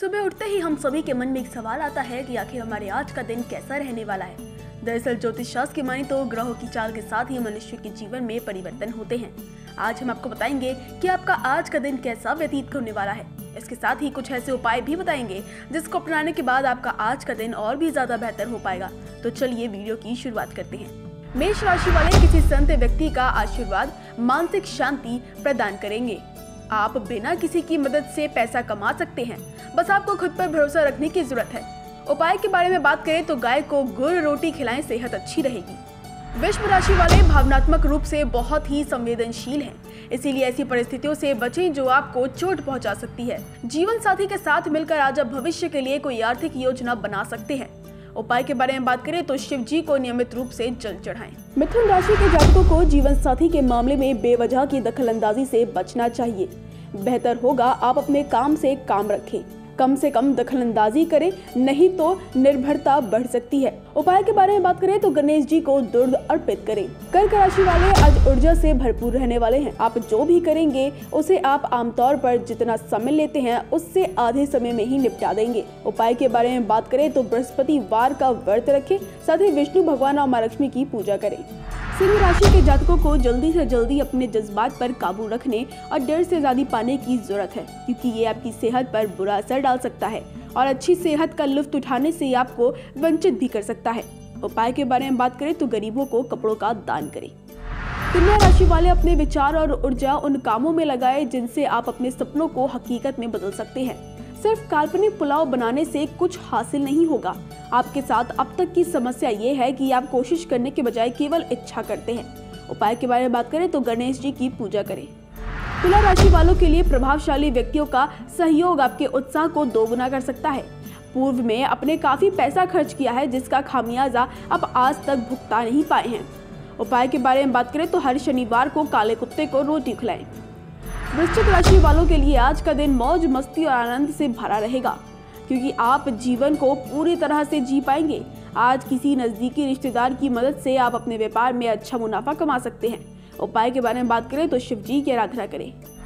सुबह उठते ही हम सभी के मन में एक सवाल आता है कि आखिर हमारे आज का दिन कैसा रहने वाला है। दरअसल ज्योतिष शास्त्र की माने तो ग्रहों की चाल के साथ ही मनुष्य के जीवन में परिवर्तन होते हैं। आज हम आपको बताएंगे कि आपका आज का दिन कैसा व्यतीत होने वाला है। इसके साथ ही कुछ ऐसे उपाय भी बताएंगे जिसको अपनाने के बाद आपका आज का दिन और भी ज्यादा बेहतर हो पाएगा। तो चलिए वीडियो की शुरुआत करते हैं। मेष राशि वाले किसी संत व्यक्ति का आशीर्वाद मानसिक शांति प्रदान करेंगे। आप बिना किसी की मदद से पैसा कमा सकते हैं, बस आपको खुद पर भरोसा रखने की जरूरत है। उपाय के बारे में बात करें तो गाय को गुड़ रोटी खिलाएं, सेहत अच्छी रहेगी। वृषभ राशि वाले भावनात्मक रूप से बहुत ही संवेदनशील हैं, इसीलिए ऐसी परिस्थितियों से बचें जो आपको चोट पहुंचा सकती है। जीवन साथी के साथ मिलकर आज आप भविष्य के लिए कोई आर्थिक योजना बना सकते हैं। उपाय के बारे में बात करें तो शिव जी को नियमित रूप से जल चढ़ाएं। मिथुन राशि के जातकों को जीवन साथी के मामले में बेवजह की दखलंदाजी से बचना चाहिए। बेहतर होगा आप अपने काम से काम रखें, कम से कम दखलंदाजी करें, नहीं तो निर्भरता बढ़ सकती है। उपाय के बारे में बात करें तो गणेश जी को दूध अर्पित करें। कर्क राशि वाले आज ऊर्जा से भरपूर रहने वाले हैं। आप जो भी करेंगे उसे आप आमतौर पर जितना समय लेते हैं उससे आधे समय में ही निपटा देंगे। उपाय के बारे में बात करें तो बृहस्पतिवार का व्रत रखें, साथ ही विष्णु भगवान और माँ लक्ष्मी की पूजा करें। सिंह राशि के जातकों को जल्दी से जल्दी अपने जज्बात पर काबू रखने और डर से आजादी पाने की जरूरत है, क्योंकि ये आपकी सेहत पर बुरा असर डाल सकता है और अच्छी सेहत का लुत्फ उठाने से आपको वंचित भी कर सकता है। उपाय के बारे में बात करें तो गरीबों को कपड़ों का दान करें। कन्या राशि वाले अपने विचार और ऊर्जा उन कामों में लगाएं जिनसे आप अपने सपनों को हकीकत में बदल सकते हैं। सिर्फ काल्पनिक पुलाव बनाने से कुछ हासिल नहीं होगा। आपके साथ अब तक की समस्या ये है कि आप कोशिश करने के बजाय केवल इच्छा करते हैं। उपाय के बारे में बात करें तो गणेश जी की पूजा करें। तुला राशि वालों के लिए प्रभावशाली व्यक्तियों का सहयोग आपके उत्साह को दोगुना कर सकता है। पूर्व में आपने काफी पैसा खर्च किया है, जिसका खामियाजा आप आज तक भुगता नहीं पाए हैं। उपाय के बारे में बात करें तो हर शनिवार को काले कुत्ते को रोटी खिलाएं। वृश्चिक राशि वालों के लिए आज का दिन मौज मस्ती और आनंद से भरा रहेगा, क्योंकि आप जीवन को पूरी तरह से जी पाएंगे। आज किसी नजदीकी रिश्तेदार की मदद से आप अपने व्यापार में अच्छा मुनाफा कमा सकते हैं। उपाय के बारे में बात करें तो शिव जी की आराधना करें।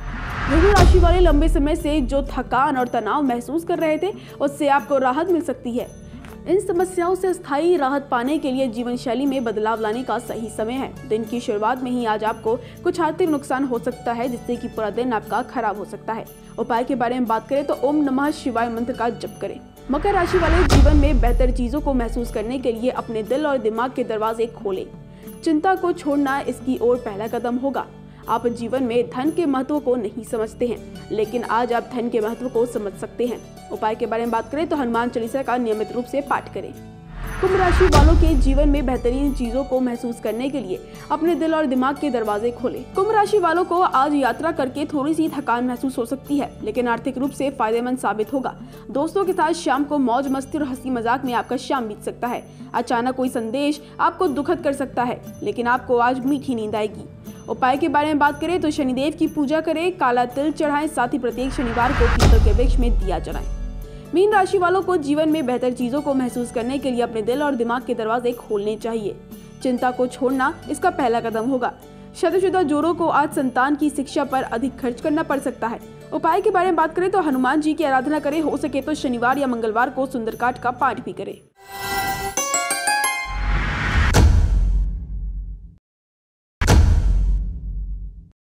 धनु राशि वाले लंबे समय से जो थकान और तनाव महसूस कर रहे थे, उससे आपको राहत मिल सकती है। इन समस्याओं से स्थायी राहत पाने के लिए जीवन शैली में बदलाव लाने का सही समय है। दिन की शुरुआत में ही आज आपको कुछ आर्थिक नुकसान हो सकता है, जिससे कि पूरा दिन आपका खराब हो सकता है। उपाय के बारे में बात करें तो ओम नमः शिवाय मंत्र का जप करें। मकर राशि वाले जीवन में बेहतर चीजों को महसूस करने के लिए अपने दिल और दिमाग के दरवाजे खोलें। चिंता को छोड़ना इसकी ओर पहला कदम होगा। आप जीवन में धन के महत्व को नहीं समझते हैं, लेकिन आज आप धन के महत्व को समझ सकते हैं। उपाय के बारे में बात करें तो हनुमान चालीसा का नियमित रूप से पाठ करें। कुंभ राशि वालों के जीवन में बेहतरीन चीजों को महसूस करने के लिए अपने दिल और दिमाग के दरवाजे खोलें। कुंभ राशि वालों को आज यात्रा करके थोड़ी सी थकान महसूस हो सकती है, लेकिन आर्थिक रूप से फायदेमंद साबित होगा। दोस्तों के साथ शाम को मौज मस्ती और हंसी मजाक में आपका शाम बीत सकता है। अचानक कोई संदेश आपको दुखद कर सकता है, लेकिन आपको आज मीठी नींद आएगी। उपाय के बारे में बात करें तो शनिदेव की पूजा करें, काला तिल चढ़ाएं, साथ ही प्रत्येक शनिवार को पीपल के वृक्ष में दिया जलाएं। मीन राशि वालों को जीवन में बेहतर चीजों को महसूस करने के लिए अपने दिल और दिमाग के दरवाजे खोलने चाहिए। चिंता को छोड़ना इसका पहला कदम होगा। शादीशुदा जोड़ों को आज संतान की शिक्षा पर अधिक खर्च करना पड़ सकता है। उपाय के बारे में बात करें तो हनुमान जी की आराधना करें, हो सके तो शनिवार या मंगलवार को सुंदरकांड का पाठ भी करें।